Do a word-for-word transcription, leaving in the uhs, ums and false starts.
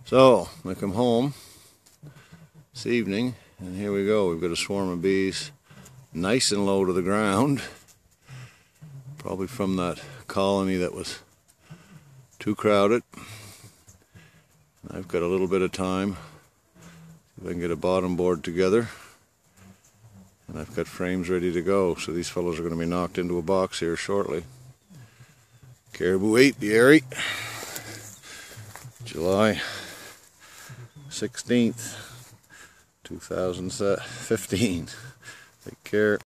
So, I come home this evening, and here we go. We've got a swarm of bees nice and low to the ground, probably from that colony that was too crowded. I've got a little bit of time, see if I can get a bottom board together, and I've got frames ready to go, so these fellows are going to be knocked into a box here shortly. Caribou Apiary, July sixteenth, two thousand fifteen. Take care.